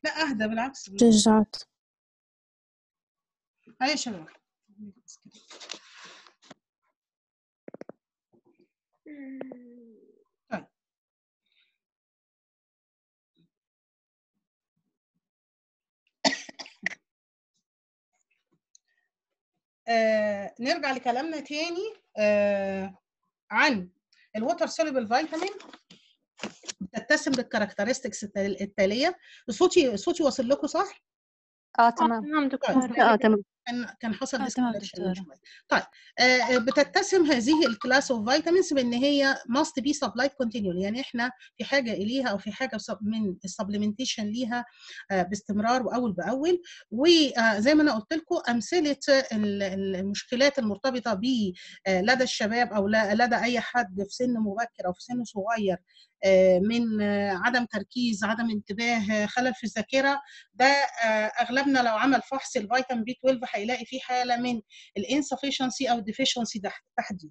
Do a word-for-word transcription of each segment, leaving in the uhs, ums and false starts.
لا اهدى بالعكس. رجعت. هيا يا شباب. طيب آه نرجع لكلامنا تاني آه عن الووتر سوليبل فيتامين. بتتسم بالكاركترستكس التاليه. صوتي صوتي واصل لكم صح؟ اه تمام تمام طيب. دكتورة. اه تمام كان كان حصل اه تمام disconnection دكتورة. شوية. طيب آه بتتسم هذه الكلاس اوف فيتامينز بان هي must be supplied continually، يعني احنا في حاجه اليها او في حاجه من السبلمنتيشن ليها آه باستمرار واول باول. وزي ما انا قلت لكم امثله المشكلات المرتبطه ب لدى الشباب او لدى اي حد في سن مبكر او في سن صغير من عدم تركيز، عدم انتباه، خلل في الذاكره. ده اغلبنا لو عمل فحص الفيتامين بي اثناشر هيلاقي فيه حاله من الانسفشنسي او الديفيشنسي تحديدا.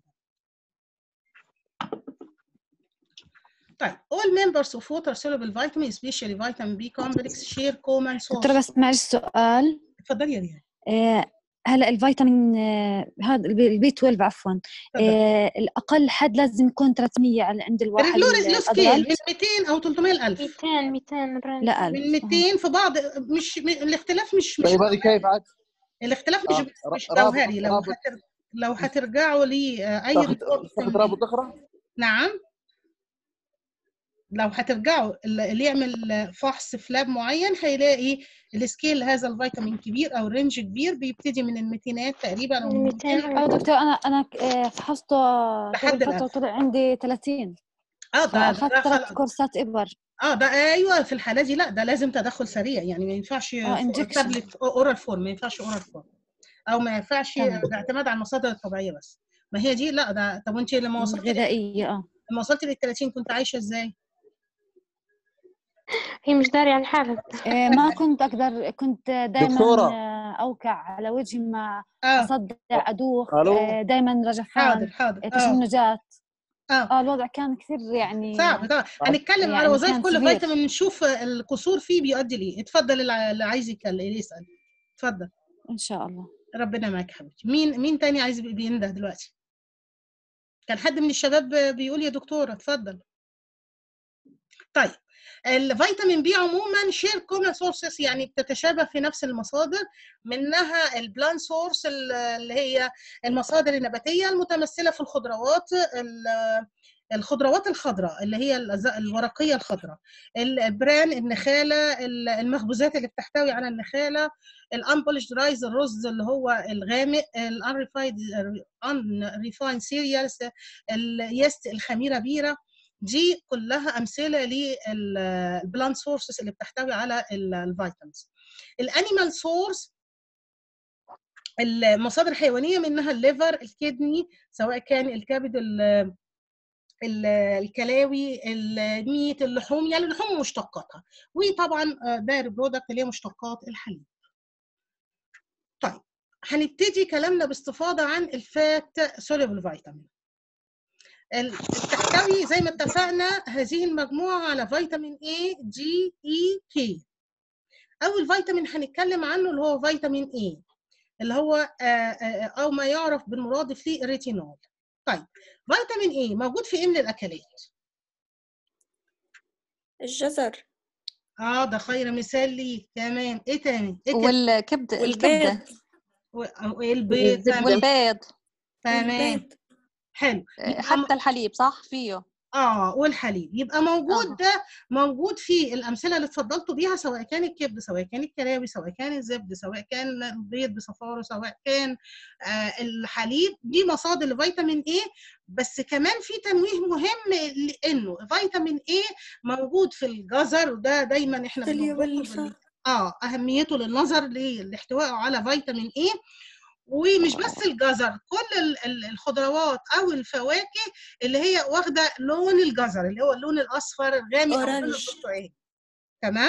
طيب all members of water soluble vitamin especially vitamin B complex share common source. دكتورة بس معلش سؤال. اتفضلي يا ريان. آه هلا الفيتامين آه هذا البي اثناشر عفوا آه الاقل حد لازم يكون ثلاثمية على عند الواحد. الريجلوريز له سكيل من مئتين او ثلاثمية ألف. مئتين مئتين لا ألف. من مئتين في بعض. مش الاختلاف مش مش طيب هذه كيف عاد؟ الاختلاف مش آه. مش جوهري. لو هتر... لو هترجعوا لي اي ريبورت رابط اخرى. نعم لو هترجعوا اللي يعمل فحص في لاب معين هيلاقي السكيل هذا الفيتامين كبير او رينج كبير بيبتدي من المئتينات تقريبا او من مئتين. اه دكتور انا انا فحصته لحد قبل فتره وطلع عندي ثلاثين. اه ده اخذت ثلاث كورسات ابر. اه ده ايوه في الحاله دي لا ده لازم تدخل سريع، يعني ما ينفعش تابلت اورال فورم، ما ينفعش اورال فورم او ما ينفعش الاعتماد على المصادر الطبيعيه بس. ما هي دي لا ده. طب وانت لما وصلتي غذائيه اه لما وصلتي لل ثلاثين كنت عايشه ازاي؟ هي مش داري عن حالها. إيه ما كنت اقدر، كنت دائما اوقع على وجهي ما آه. اصدع ادوخ آه. دائما رجفان حاضر حاضر تشنجات اه اه الوضع كان كثير يعني صعب. طبعا هنتكلم يعني على وظائف كل فيتامين نشوف القصور فيه بيؤدي ليه. اتفضل اللي عايز يتكلم يسال اتفضل. ان شاء الله. ربنا معاك يا حبيبتي. مين مين تاني عايز بينده دلوقتي؟ كان حد من الشباب بيقول يا دكتوره اتفضل. طيب الفيتامين بي عموما شير كومن سورسز، يعني بتتشابه في نفس المصادر، منها البلان سورس اللي هي المصادر النباتيه المتمثله في الخضروات، الخضروات الخضراء اللي هي الورقيه الخضراء، البران النخاله، المخبوزات اللي بتحتوي على النخاله، الانبولشد رايز الرز اللي هو الغامق، الانريفايد انريفايند سيريالز، اليست الخميره بيره. دي كلها امثله للبلانت سورسز اللي بتحتوي على الفيتامينز. الانيمال سورس المصادر الحيوانيه منها الليفر، الكدني سواء كان الكبد، الكلاوي، الميت، اللحوم، يعني اللحوم ومشتقاتها، وطبعا دايري برودكت اللي هي مشتقات الحليب. طيب هنبتدي كلامنا باستفاضه عن الفات سوليبل فيتامين. تحتوي زي ما اتفقنا هذه المجموعه على فيتامين A D E K. اول فيتامين هنتكلم عنه اللي هو فيتامين A اللي هو او ما يعرف بالمرادف ليه الريتينول. طيب فيتامين A موجود في ايه من الاكلات؟ الجزر. اه ده خير مثال ليه. تمام. ايه تاني؟ ايه والكبد الكبده والبيض والبيض تمام حلو. حتى الحليب صح فيه اه والحليب يبقى موجود. آه. ده موجود في الامثله اللي اتفضلتوا بيها، سواء كان الكبد، سواء كان الكلاوي، سواء كان الزبد، سواء كان البيض بصفاره، سواء كان آه الحليب. دي مصادر لفيتامين A. بس كمان في تنويه مهم لانه فيتامين A موجود في الجزر، وده دايما احنا بنقول اه اهميته للنظر لاحتوائه على فيتامين A. ومش بس الجزر، كل الخضروات او الفواكه اللي هي واخده لون الجزر اللي هو اللون الاصفر الغامق او اللون البرتقالي. تمام.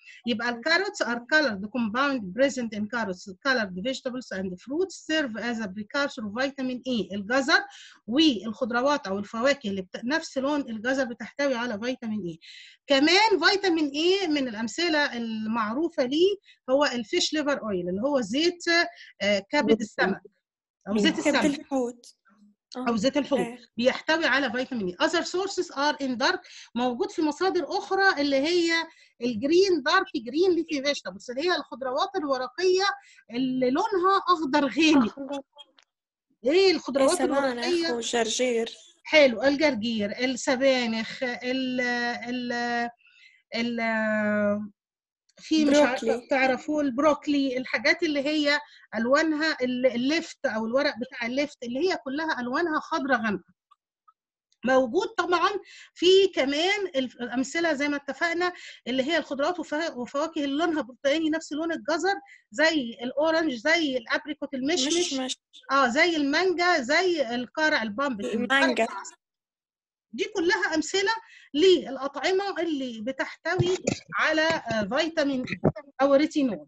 يبقى الكاروتس are colored compound present in carrots colored vegetables and fruits serve as a precursor of vitamin A. الجزر والخضروات او الفواكه اللي بت... نفس لون الجزر بتحتوي على فيتامين A. كمان فيتامين A من الامثله المعروفه ليه هو الفيش ليفر اويل اللي هو زيت كبد السمك او زيت كبد السمك الحوت او زيت الحوت آه. بيحتوي على فيتامين اي. other sources are in dark موجود في مصادر اخرى اللي هي الجرين دارك جرين ليفي فيجيتابلز اللي هي الخضروات الورقيه اللي لونها اخضر غامق. أخضر. ايه الخضروات سبانخ الورقيه؟ وجرجير. حلو، الجرجير، السبانخ، ال ال ال في مش عارفه بروكلي. تعرفوا البروكلي، الحاجات اللي هي الوانها الليفت او الورق بتاع الليفت اللي هي كلها الوانها خضراء غامقه. موجود طبعا في كمان الامثله زي ما اتفقنا اللي هي الخضروات وفواكه اللي لونها برتقاني نفس لون الجزر زي الاورنج زي الابريكوت المشمش مش مش اه زي المانجا زي القارع البامب المانجا. دي كلها امثله للاطعمه اللي بتحتوي على فيتامين او ريتينول.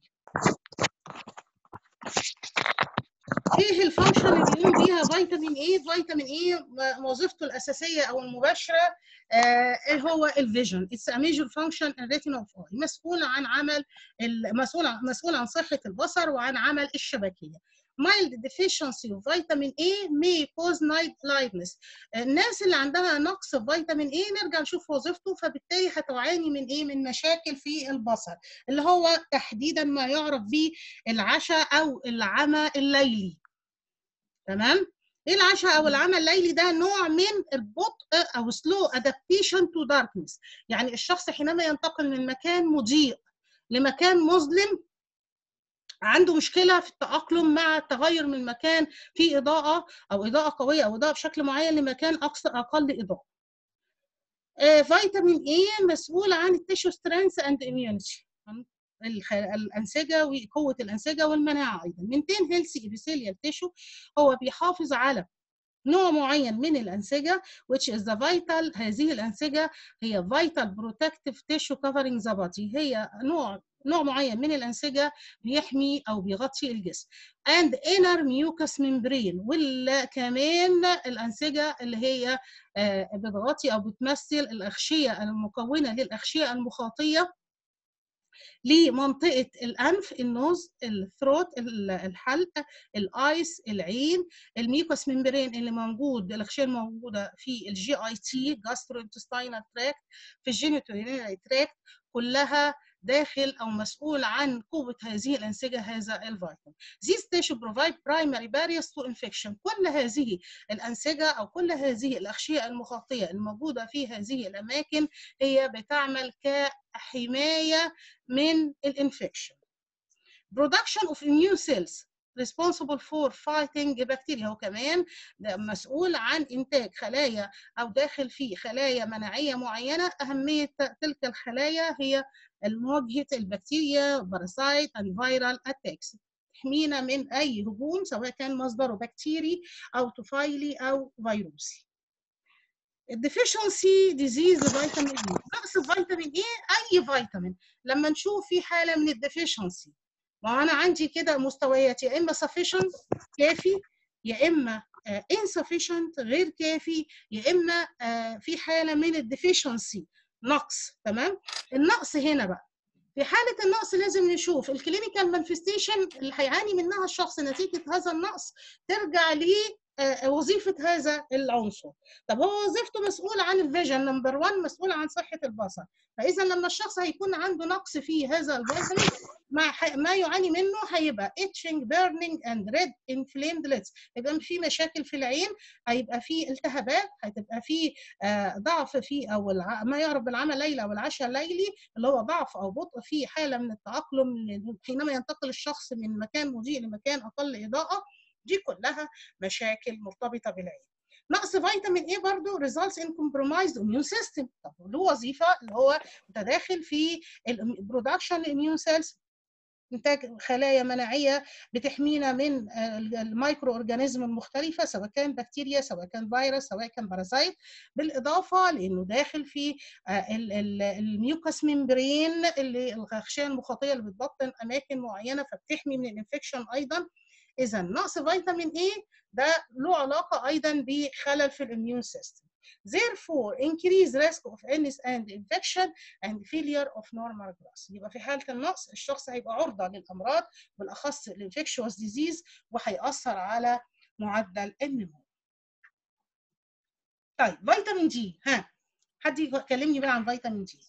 ايه الفانكشن اللي بيقوم بيها فيتامين اي؟ فيتامين اي وظيفته الاساسيه او المباشره ايه هو الفيجن. اتس ا ميجر فانكشن ان ريتينا اوف اي، مسؤول عن عمل مسؤول عن مسؤول عن صحه البصر وعن عمل الشبكيه. mild deficiency of vitamin A may cause night blindness. الناس اللي عندها نقص في فيتامين A نرجع نشوف وظيفته، فبالتالي هتعاني من ايه؟ من مشاكل في البصر اللي هو تحديدا ما يعرف به العشاء او العمى الليلي. تمام؟ ايه العشاء او العمى الليلي ده؟ نوع من البطء او slow adaptation to darkness. يعني الشخص حينما ينتقل من مكان مضيء لمكان مظلم عنده مشكله في التاقلم مع التغير من مكان فيه اضاءه او اضاءه قويه او اضاءه بشكل معين لمكان اقصى اقل اضاءه. آه فيتامين اي مسؤول عن التيشو سترينث اند اميونيتي، الانسجه وقوه الانسجه والمناعه ايضا. مينتين هيلثي ابيثيليال تيشو، هو بيحافظ على نوع معين من الانسجه which is the vital. هذه الانسجه هي vital protective tissue covering the body، هي نوع نوع معين من الانسجه بيحمي او بيغطي الجسم. and inner mucous membrane، وكمان الانسجه اللي هي بتغطي او بتمثل الاغشيه المكونه للاغشيه المخاطيه لمنطقه الانف، النوز، الثروت، الحلق، الايس، العين. الميوكوس ممبرين اللي موجود الاغشيه الموجوده في الجي اي تي جاستروانتستينال تراكت، في الجينيتورينري تراكت، كلها داخل او مسؤول عن قوه هذه الانسجه هذا الفيتامين. These tissue provide primary barriers to infection. كل هذه الانسجه او كل هذه الاغشيه المخاطيه الموجوده في هذه الاماكن هي بتعمل كحمايه من الانفكشن. Production of immune cells responsible for fighting bacteria، هو كمان مسؤول عن انتاج خلايا او داخل في خلايا مناعيه معينه. اهميه تلك الخلايا هي مواجهه البكتيريا باراسايت اند فيرال اتاكس، تحمينا من اي هجوم سواء كان مصدره بكتيري او طفيلي او فيروسي. الديفيشنسي ديزيز لفيتامين اي، نقص فيتامين اي اي فيتامين. لما نشوف في حاله من الديفيشنسي، ما انا عندي كده مستويات يا اما sufficient كافي يا اما insufficient غير كافي يا اما في حاله من الديفيشنسي نقص. تمام؟ النقص هنا بقى في حاله النقص لازم نشوف الكلينيكال مانيفستيشن اللي هيعاني منها الشخص نتيجه هذا النقص ترجع ليه وظيفه هذا العنصر. طب هو وظيفته مسؤول عن الفيجن نمبر واحد، مسؤول عن صحه البصر. فاذا لما الشخص هيكون عنده نقص في هذا الفيتامين ما ما يعاني منه هيبقى itching burning and red inflamed lids، يبقى في مشاكل في العين، هيبقى في التهابات، هتبقى في ضعف في او ما يعرف بالعمى الليلي او العشاء الليلي اللي هو ضعف او بطء في حاله من التاقلم حينما ينتقل الشخص من مكان مضيء لمكان اقل اضاءه. دي كلها مشاكل مرتبطه بالعين. نقص فيتامين اي برضه results in compromised immune system. طب له وظيفه اللي هو متداخل في البرودكشن immune cells انتاج خلايا مناعيه بتحمينا من الميكرو اورجانيزم المختلفه، سواء كان بكتيريا سواء كان فيروس سواء كان بارازايت، بالاضافه لانه داخل في الميوكس ممبرين اللي الغشاء المخاطيه اللي بتبطن اماكن معينه فبتحمي من الانفكشن ايضا. اذا نقص فيتامين اي ده له علاقه ايضا بخلل في الاميون سيستم. Therefore, increase risk of illness and infection and failure of normal growth. يبقى في حالة النقص الشخص هيبقى عرضة للأمراض بالأخص الانفكشوس ديزيز وهيأثر على معدل النمو. طيب فيتامين دي، ها حد يكلمني بقى عن فيتامين دي.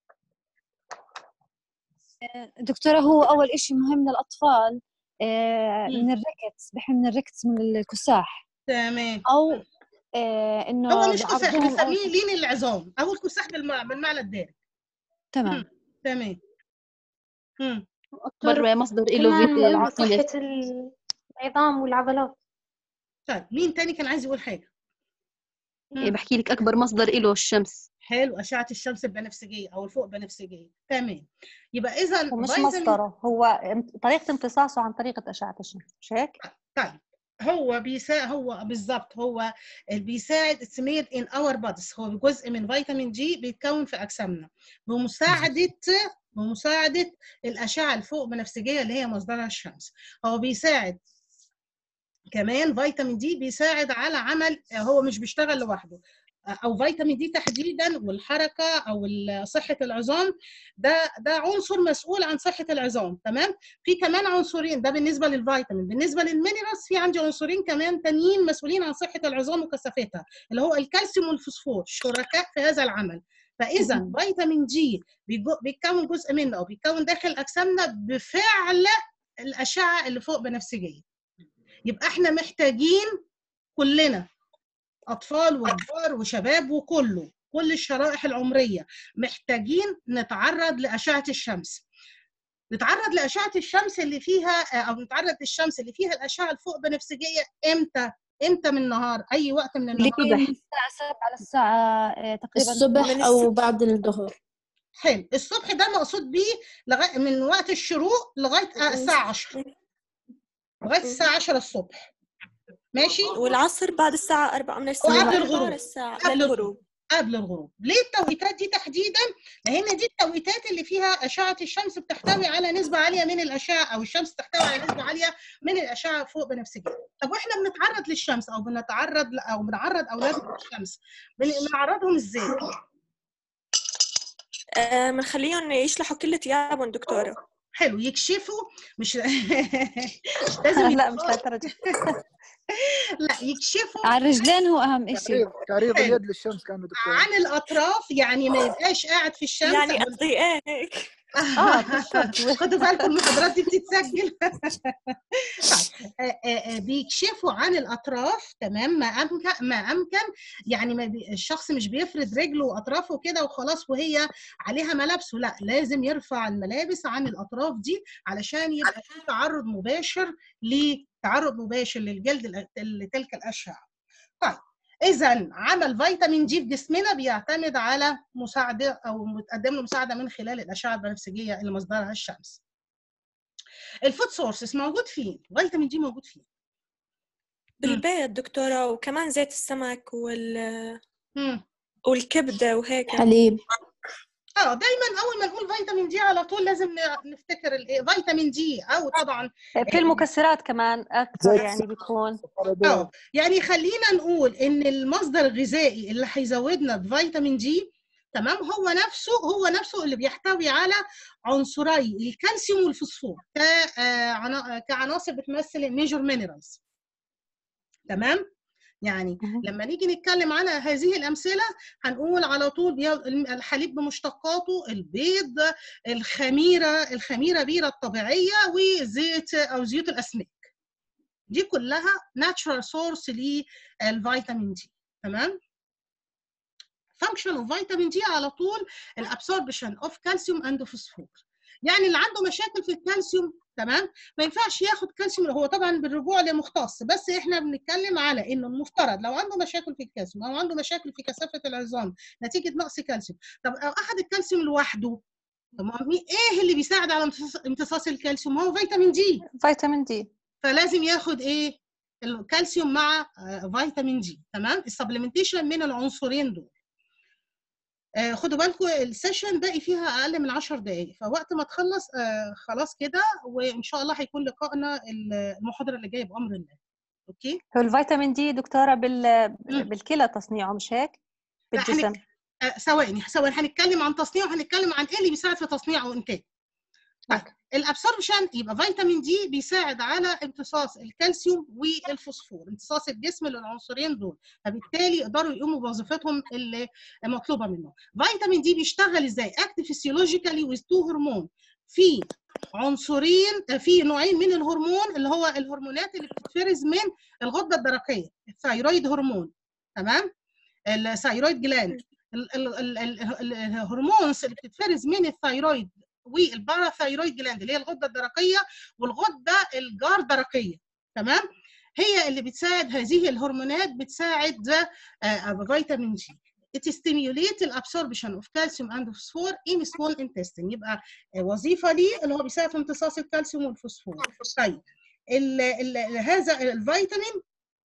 دكتورة هو أول إشي مهم للأطفال من الركتس، بحمي من الركتس من الكساح. تمام. أو آه انه هو مش كساح بنسميه لين العظام او الكساح بالمعنى الدارج. تمام تمام. امم اكبر مصدر له كمان فيتامين صحة العظام والعضلات. طيب مين تاني كان عايز يقول حاجه؟ إيه بحكي لك اكبر مصدر له الشمس. حلو، اشعه الشمس البنفسجيه او الفوق بنفسجيه. تمام. يبقى اذا ومش مصدره، هو طريقه امتصاصه عن طريقه اشعه الشمس، مش هيك؟ طيب هو بيساعد، هو بالظبط هو بيساعد اتسميد ان اور بوديز، هو جزء من فيتامين جي بيتكون في اجسامنا بمساعده بمساعده الاشعه الفوق بنفسجيه اللي هي مصدرها الشمس. هو بيساعد كمان فيتامين دي بيساعد على عمل، هو مش بيشتغل لوحده، او فيتامين دي تحديدا والحركه او صحه العظام ده ده عنصر مسؤول عن صحه العظام. تمام. في كمان عنصرين، ده بالنسبه للفيتامين. بالنسبه للمينرالز في عندي عنصرين كمان تانيين مسؤولين عن صحه العظام وكثافتها، اللي هو الكالسيوم والفوسفور، شركاء في هذا العمل. فاذا فيتامين جي بيتكون جزء منه او بيتكون داخل اجسامنا بفعل الاشعه اللي فوق بنفسجيه. يبقى احنا محتاجين كلنا، أطفال وكبار وشباب وكله، كل الشرائح العمرية محتاجين نتعرض لأشعة الشمس. نتعرض لأشعة الشمس اللي فيها، أو نتعرض للشمس اللي فيها الأشعة الفوق بنفسجية إمتى؟ إمتى من النهار؟ أي وقت من النهار؟ من الساعة سبعة للساعة تقريبا الصبح أو بعد الظهر. حلو. الصبح ده مقصود بيه لغاية من وقت الشروق لغاية الساعة عشرة، لغاية الساعة عشرة الصبح. ماشي. والعصر بعد الساعة أربعة، من الساعة وقبل الغروب. الساعة قبل للغروب. قبل الغروب. ليه التوقيتات دي تحديدا؟ لان دي التوقيتات اللي فيها اشعه الشمس بتحتوي على نسبه عاليه من الاشعه، او الشمس تحتوي على نسبه عاليه من الاشعه فوق بنفسجيه. طب واحنا بنتعرض للشمس او بنتعرض او بنعرض اولادنا للشمس، بنعرضهم ازاي؟ آه بنخليهم يشلحوا كل ثيابهم دكتوره. حلو. يكشفوا، مش لازم لا مش لهالدرجه. لا يكشفوا على الرجلين، هو اهم شيء. تعريض اليد للشمس كانوا دكتور. عن الاطراف، يعني ما يبقاش قاعد في الشمس. يعني قصدي ايه هيك. اه خدوا بالكم المحاضرات دي بتتسجل. بيكشفوا عن الاطراف. تمام. ما امكن ما امكن يعني ما بي... الشخص مش بيفرد رجله واطرافه كده وخلاص وهي عليها ملابسه، لا لازم يرفع الملابس عن الاطراف دي علشان يبقى في تعرض مباشر لتعرض مباشر للجلد لتلك الاشعه. طيب إذا عمل فيتامين دي في جسمنا بيعتمد على مساعدة أو متقدم له مساعدة من خلال الأشعة البنفسجية اللي مصدرها الشمس. الفود سورسز موجود فين؟ فيتامين دي موجود فين؟ بالبيض دكتورة، وكمان زيت السمك وال مم. والكبدة وهيك. حليب. اه دايما اول ما نقول فيتامين دي على طول لازم نفتكر الايه؟ فيتامين دي. او طبعا في المكسرات كمان اكثر يعني بيكون. اه يعني خلينا نقول ان المصدر الغذائي اللي هيزودنا بفيتامين دي تمام هو نفسه هو نفسه اللي بيحتوي على عنصري الكالسيوم والفوسفور كعناصر بتمثل الميجور مينرالز. تمام. يعني لما نيجي نتكلم عن هذه الأمثلة هنقول على طول الحليب بمشتقاته، البيض، الخميرة الخميرة بيرة الطبيعية، وزيت أو زيوت الأسماك. دي كلها natural source للفيتامين دي. تمام. function of vitamin D على طول الابسوربشن of calcium and فوسفور. يعني اللي عنده مشاكل في الكالسيوم تمام ما ينفعش ياخد كالسيوم. هو طبعا بالرجوع لمختص، بس احنا بنتكلم على انه المفترض لو عنده مشاكل في الكالسيوم او عنده مشاكل في كثافه العظام نتيجه نقص كالسيوم، طب اخذ الكالسيوم لوحده تمام. ايه اللي بيساعد على امتصاص الكالسيوم؟ هو فيتامين دي. فيتامين دي. فلازم ياخد ايه؟ الكالسيوم مع فيتامين دي. تمام. السبلمنتيشن من العنصرين دول. آه خدوا بالكم السيشن باقي فيها اقل من عشر دقائق، فوقت ما تخلص آه خلاص كده، وان شاء الله هيكون لقائنا المحاضره اللي جايه بامر الله. اوكي. هو الفيتامين دي دكتوره بال بالكلى تصنيعه مش هيك؟ بالجسم. آه ثواني ثواني هنتكلم عن تصنيعه، وهنتكلم عن ايه اللي بيساعد في تصنيعه وانتاج. طيب الابسوربشن يبقى فيتامين دي بيساعد على امتصاص الكالسيوم والفوسفور، امتصاص الجسم للعنصرين دول، فبالتالي يقدروا يقوموا بوظيفتهم اللي مطلوبه منهم. فيتامين دي بيشتغل ازاي؟ اكتف فيسيولوجيكالي ويز تو هرمون، في عنصرين، في نوعين من الهرمون اللي هو الهرمونات اللي بتتفرز من الغده الدرقيه، الثايرويد هرمون. تمام. الثايرويد جلاند، الهرمونز اللي بتتفرز من الثايرويد والباراثايرويد جلاند اللي هي الغده الدرقيه والغده الجاردرقيه. تمام. هي اللي بتساعد، هذه الهرمونات بتساعد آه فيتامين جي. It stimulates the absorption of calcium and phosphor in small intestine. يبقى وظيفه ليه اللي هو بيساعد في امتصاص الكالسيوم والفوسفور. طيب ال ال هذا الفيتامين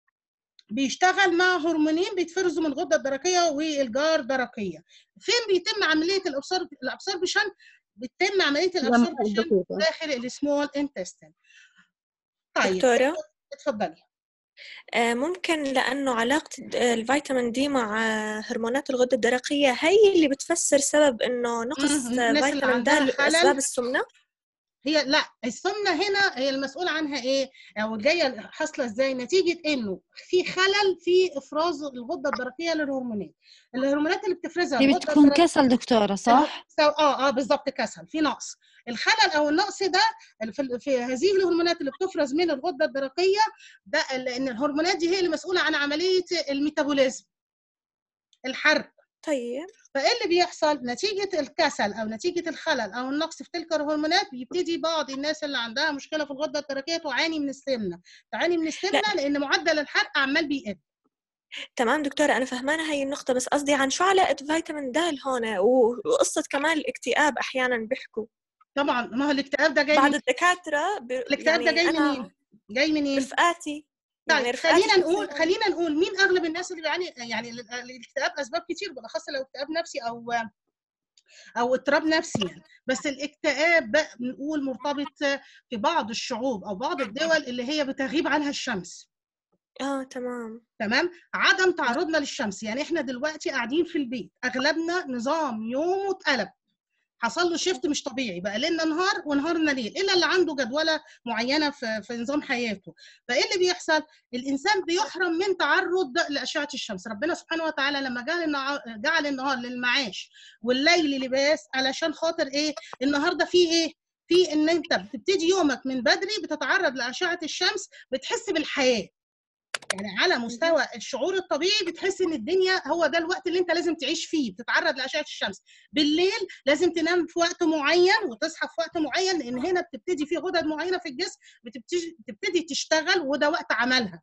بيشتغل مع هرمونين بيتفرزوا من الغده الدرقيه والجاردرقيه. فين بيتم عمليه الابسوربشن؟ بتتم عمليه الابسوربشن داخل السمول انتستين. طيب دكتوره اتفضلي. آه ممكن لانه علاقه الفيتامين دي مع هرمونات الغده الدرقيه هي اللي بتفسر سبب انه نقص فيتامين د اسباب السمنه؟ هي لا، السمنه هنا هي المسؤول عنها ايه او جايه حاصله ازاي؟ نتيجه انه في خلل في افراز الغده الدرقيه للهرمونات. الهرمونات اللي بتفرزها دي بتكون كسل دكتوره صح؟ اه اه بالظبط، كسل، في نقص. الخلل او النقص ده في, في هذه الهرمونات اللي بتفرز من الغده الدرقيه ده، لان الهرمونات دي هي اللي مسؤوله عن عمليه الميتابوليزم، الحرق. طيب فايه اللي بيحصل نتيجه الكسل او نتيجه الخلل او النقص في تلك الهرمونات؟ بيبتدي بعض الناس اللي عندها مشكله في الغده الدرقيه تعاني من السمنه، تعاني من السمنه لا. لان معدل الحرق عمال بيقل. تمام دكتوره انا فهمانه هي النقطه، بس قصدي عن شو علاقه فيتامين د هون وقصه كمان الاكتئاب احيانا بيحكوا. طبعا ما هو الاكتئاب ده جاي بعض من الدكاتره ب... الاكتئاب يعني ده جاي أنا... منين؟ جاي منين؟ رفقاتي. طيب يعني خلينا نقول خلينا نقول مين اغلب الناس اللي بيعاني يعني الاكتئاب؟ اسباب كتير، بالاخص لو اكتئاب نفسي او او اضطراب نفسي يعني. بس الاكتئاب بقى بنقول مرتبط في بعض الشعوب او بعض الدول اللي هي بتغيب عنها الشمس. اه تمام تمام. عدم تعرضنا للشمس، يعني احنا دلوقتي قاعدين في البيت، اغلبنا نظام يومه اتقلب، حصل له شيفت مش طبيعي، بقى ليلنا نهار ونهارنا ليل، الا اللي عنده جدوله معينه في في نظام حياته. فايه اللي بيحصل؟ الانسان بيحرم من تعرض لاشعه الشمس. ربنا سبحانه وتعالى لما جعل النهار جعل النهار للمعاش والليل للباس، علشان خاطر ايه؟ النهارده فيه ايه؟ في ان انت بتبتدي يومك من بدري بتتعرض لاشعه الشمس، بتحس بالحياه. يعني على مستوى الشعور الطبيعي بتحس ان الدنيا هو ده الوقت اللي انت لازم تعيش فيه، بتتعرض لاشعه الشمس. بالليل لازم تنام في وقت معين وتصحى في وقت معين، لان هنا بتبتدي في غدد معينه في الجسم بتبتدي بتبتدي تشتغل، وده وقت عملها.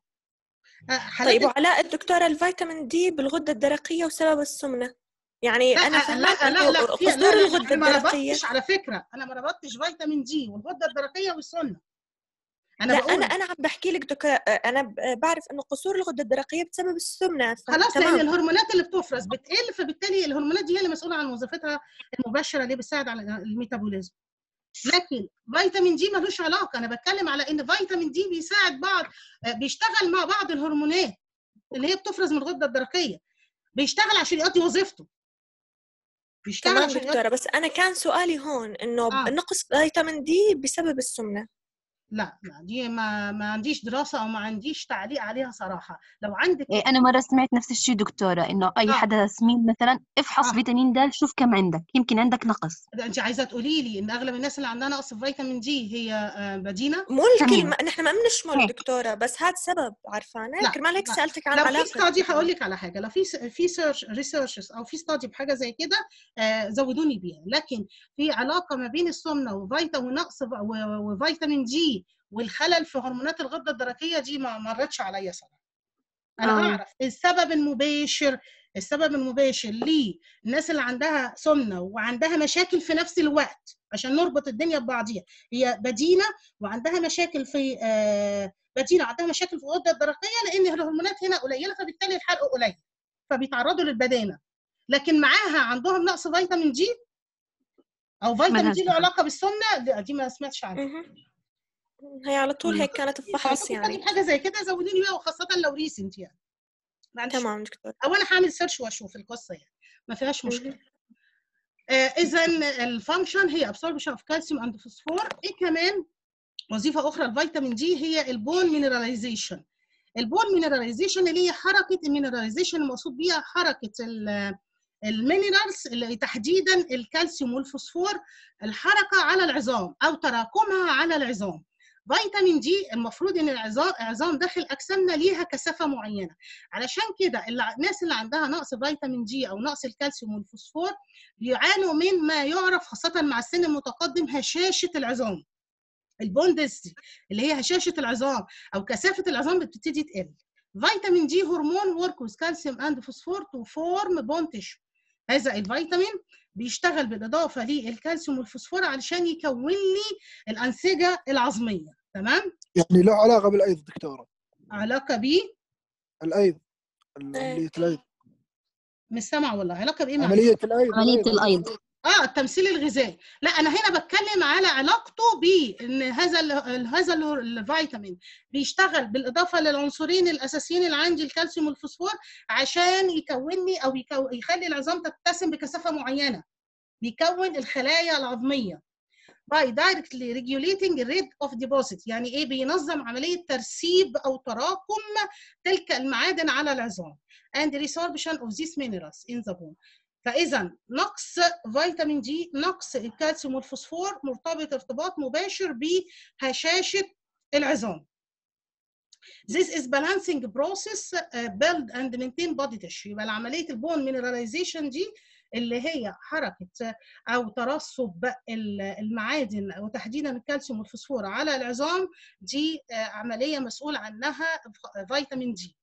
طيب وعلاقه الدكتوره الفيتامين دي بالغده الدرقيه وسبب السمنه؟ يعني لا انا فهمت لا لا لا قصور لا لا الغده انا ما الدرقيه. ربطتش، على فكره انا ما ربطتش فيتامين دي والغده الدرقيه والسمنه. انا لا بقول انا انا عم بحكي لك دكتور، انا بعرف انه قصور الغده الدرقيه بسبب السمنه. خلاص، لان الهرمونات اللي بتفرز بتقل، فبالتالي الهرمونات دي هي اللي مسؤوله عن وظيفتها المباشره اللي بتساعد على الميتابوليزم. لكن فيتامين دي ملوش علاقه، انا بتكلم على ان فيتامين دي بيساعد بعض، بيشتغل مع بعض الهرمونات اللي هي بتفرز من الغده الدرقيه، بيشتغل عشان يؤدي وظيفته. بيشتغل تمام دكتوره، بس انا كان سؤالي هون انه آه. نقص فيتامين دي بسبب السمنه. لا لا دي ما ما عنديش دراسه او ما عنديش تعليق عليها صراحه. لو عندك إيه انا مره سمعت نفس الشيء دكتوره، انه اي آه. حدا سمين مثلا افحص آه. فيتامين د، شوف كم عندك، يمكن عندك نقص. انت عايزه تقولي لي ان اغلب الناس اللي عندها نقص في فيتامين دي هي بدينه؟ مو الكلمه نحن ما بنشمل دكتوره، بس هذا سبب عارفانه. كرمال هيك سالتك عن علاقه. لو في ستادي هقول لك على حاجه، لو في في سيرش ريسيرشز او في ستادي بحاجه زي كده آه زودوني بيها، لكن في علاقه ما بين السمنه وفيتامين ونقص وفيتامين دي والخلل في هرمونات الغده الدرقيه دي ما مرتش عليا صراحه. انا آه. اعرف السبب المباشر السبب المباشر للناس اللي عندها سمنه وعندها مشاكل في نفس الوقت، عشان نربط الدنيا ببعضيها، هي بدينه وعندها مشاكل في آه بدينه عندها مشاكل في الغده الدرقيه، لان الهرمونات هنا قليله فبالتالي الحرق قليل فبيتعرضوا للبدانه. لكن معاها عندهم نقص فيتامين دي او فيتامين دي له علاقه بالسمنه، دي ما سمعتش عنها. هي على طول هيك كانت بفحص يعني حاجه زي كده زودي لي بقى، وخاصه لو ريسنت يعني. تمام دكتور. او انا هعمل سيرش واشوف القصه يعني، ما فيهاش مشكله. آه اذا الفانكشن هي ابسوربشن اوف كالسيوم اند فوسفور. ايه كمان وظيفه اخرى الفيتامين دي؟ هي البون مينراليزيشن. البون مينراليزيشن اللي هي حركه المينراليزيشن، المقصود بيها حركه المينرالز اللي تحديدا الكالسيوم والفوسفور، الحركه على العظام او تراكمها على العظام. فيتامين دي المفروض ان العظام عظام داخل اجسامنا ليها كثافه معينه، علشان كده الناس اللي عندها نقص فيتامين دي او نقص الكالسيوم والفوسفور بيعانوا من ما يعرف خاصه مع السن المتقدم هشاشه العظام. البون دنسيتي اللي هي هشاشه العظام او كثافه العظام بتبتدي تقل. فيتامين دي هرمون ورك وذ كالسيوم اند فوسفور تو فورم بون تيشو. هذا الفيتامين بيشتغل بالاضافه للكالسيوم والفوسفور علشان يكون لي الانسجه العظميه. تمام؟ يعني له علاقه بالايض دكتوره؟ علاقه بيه؟ الايض، عمليه الايض. مش سامعه والله. علاقه بايه؟ عمليه الايض. عمليه الايض اه التمثيل الغذائي. لا انا هنا بتكلم على علاقته بان هذا ال هذا ال الفيتامين بيشتغل بالاضافه للعنصرين الاساسيين اللي عندي الكالسيوم والفوسفور عشان يكون لي او يكو يخلي العظام تتسم بكثافه معينه، بيكون الخلايا العظميه. by directly regulating the rate of deposit. يعني ايه؟ بينظم عمليه ترسيب او تراكم تلك المعادن على العظام and resorption of these minerals in the bone. فإذا نقص فيتامين دي، نقص الكالسيوم والفوسفور مرتبط ارتباط مباشر بهشاشة العظام. This is balancing process uh, build and maintain body tissue. يبقى عملية البون مينراليزيشن دي اللي هي حركة أو ترسب المعادن وتحديدا الكالسيوم والفوسفور على العظام، دي uh, عملية مسؤول عنها فيتامين دي.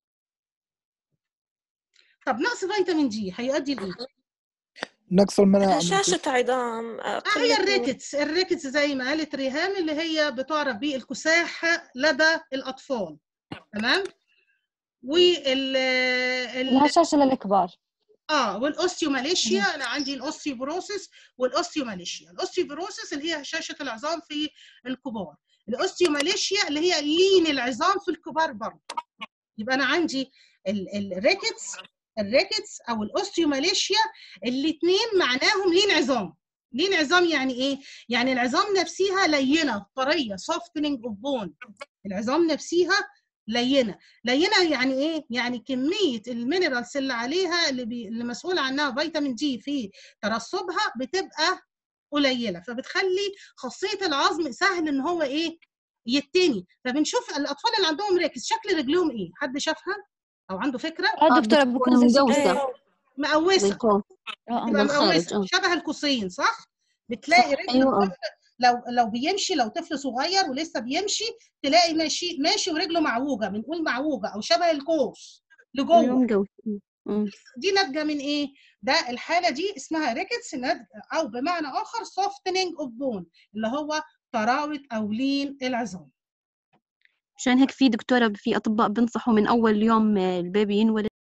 طب نقص فيتامين دي هيؤدي لايه؟ نقص المناعه، هشاشة عظام، آه هي الريكتس. الريكتس زي ما قالت ريهام اللي هي بتعرف بالكساح لدى الاطفال. تمام؟ وال الهشاشه للكبار. اه والاوستيوماليشيا. انا عندي الاوستيوبروسيس والاوستيوماليشيا. الاوستيوبروسيس اللي هي هشاشه العظام في الكبار، الاوستيوماليشيا اللي هي لين العظام في الكبار برضه. يبقى انا عندي الريكتس الريكتس او الاوستيوماليشيا الاثنين معناهم لين عظام. لين عظام يعني ايه؟ يعني العظام نفسها لينه طريه، softening of bone. العظام نفسها لينه. لينه يعني ايه؟ يعني كميه المينرالز اللي عليها اللي, بي... اللي مسؤول عنها فيتامين دي في ترسبها بتبقى قليله، فبتخلي خاصيه العظم سهل ان هو ايه؟ يتني. فبنشوف الاطفال اللي عندهم ريكس شكل رجلهم ايه؟ حد شافها او عنده فكره؟ اه دكتوره بكون مقوسه مقوسه تبقى مقوسه شبه القوسين، صح؟ بتلاقي رجل أيوة. لو لو بيمشي، لو طفل صغير ولسه بيمشي تلاقي ماشي ماشي ورجله معوجه، بنقول معوجه او شبه القوس لجوه. دي ناتجه من ايه؟ ده الحاله دي اسمها ريكتس، او بمعنى اخر softening of bone اللي هو تراوت او لين العظام. عشان هيك في دكتوره، في اطباء بنصحوا من اول يوم البيبي ينولد